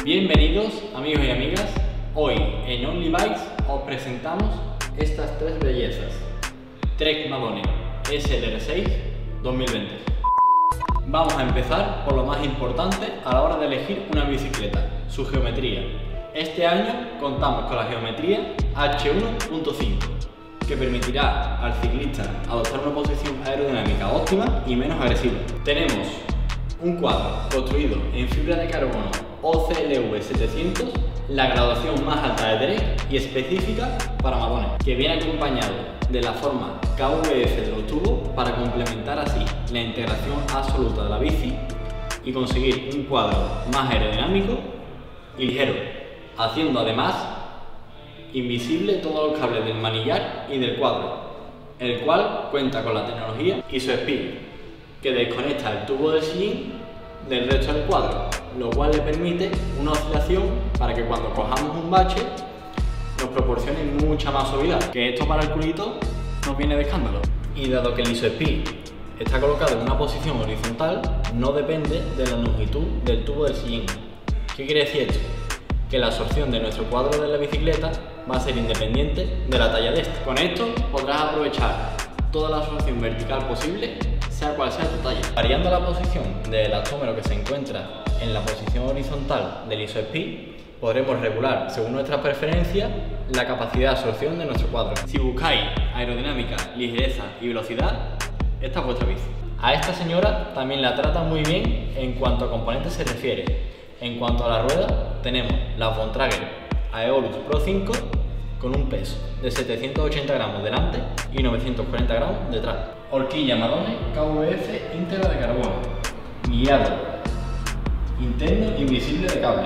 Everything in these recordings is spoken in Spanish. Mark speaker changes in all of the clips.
Speaker 1: Bienvenidos amigos y amigas, hoy en Only Bikes os presentamos estas tres bellezas: Trek Madone SLR6 2020. Vamos a empezar por lo más importante a la hora de elegir una bicicleta, su geometría. Este año contamos con la geometría H1.5, que permitirá al ciclista adoptar una posición aerodinámica óptima y menos agresiva. Tenemos un cuadro construido en fibra de carbono OCLV 700, la graduación más alta de Trek y específica para Madone, que viene acompañado de la forma KVF de los tubos para complementar así la integración absoluta de la bici y conseguir un cuadro más aerodinámico y ligero, haciendo además invisible todos los cables del manillar y del cuadro, el cual cuenta con la tecnología ISOSpeed, que desconecta el tubo del sillín del resto del cuadro, lo cual le permite una oscilación para que cuando cojamos un bache nos proporcione mucha más suavidad, que esto para el culito nos viene de escándalo. Y dado que el ISOSpeed está colocado en una posición horizontal, no depende de la longitud del tubo del sillín. ¿Qué quiere decir esto? Que la absorción de nuestro cuadro de la bicicleta va a ser independiente de la talla de este. Con esto podrás aprovechar toda la absorción vertical posible, sea cual sea tu talla. Variando la posición del elastómero que se encuentra en la posición horizontal del ISOSpeed, podremos regular, según nuestras preferencias, la capacidad de absorción de nuestro cuadro. Si buscáis aerodinámica, ligereza y velocidad, esta es vuestra bici. A esta señora también la trata muy bien en cuanto a componentes se refiere. En cuanto a la rueda, tenemos la Bontrager Aeolus Pro 5 con un peso de 780 gramos delante y 940 gramos detrás. Horquilla Madone KVF íntegra de carbono, guiado interno invisible de cable,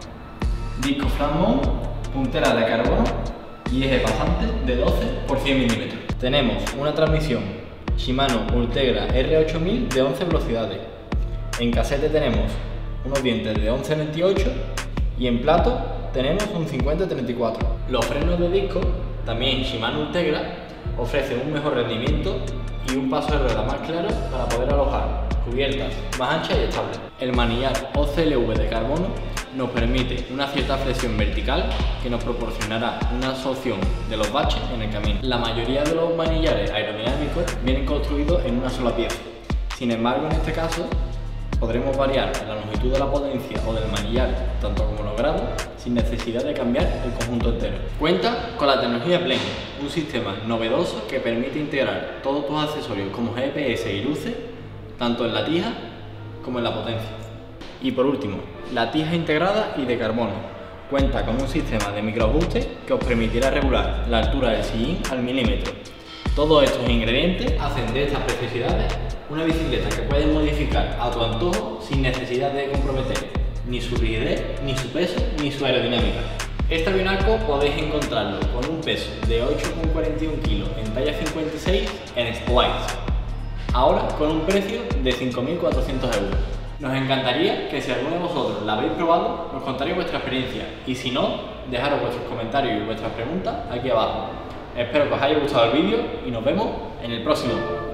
Speaker 1: disco flat mount, puntera de carbono y eje pasante de 12 por 100 mm. Tenemos una transmisión Shimano Ultegra R8000 de 11 velocidades. En casete tenemos unos dientes de 11.28 y en plato tenemos un 50-34. Los frenos de disco, también Shimano Ultegra, ofrecen un mejor rendimiento y un paso de rueda más claro para poder alojar cubiertas más anchas y estables. El manillar OCLV de carbono nos permite una cierta flexión vertical que nos proporcionará una absorción de los baches en el camino. La mayoría de los manillares aerodinámicos vienen construidos en una sola pieza. Sin embargo, en este caso podremos variar la longitud de la potencia o del manillar, tanto como los grados, sin necesidad de cambiar el conjunto entero. Cuenta con la tecnología Blend, un sistema novedoso que permite integrar todos tus accesorios como GPS y luces, tanto en la tija como en la potencia. Y por último, la tija integrada y de carbono. Cuenta con un sistema de microajuste que os permitirá regular la altura del sillín al milímetro. Todos estos ingredientes hacen de estas preciosidades una bicicleta que puedes modificar a tu antojo sin necesidad de comprometer ni su rigidez, ni su peso, ni su aerodinámica. Este avionarco podéis encontrarlo con un peso de 8,41 kilos en talla 56 en Splice, ahora con un precio de 5.400 euros. Nos encantaría que si alguno de vosotros la habéis probado, nos contaréis vuestra experiencia y si no, dejaros vuestros comentarios y vuestras preguntas aquí abajo. Espero que os haya gustado el vídeo y nos vemos en el próximo.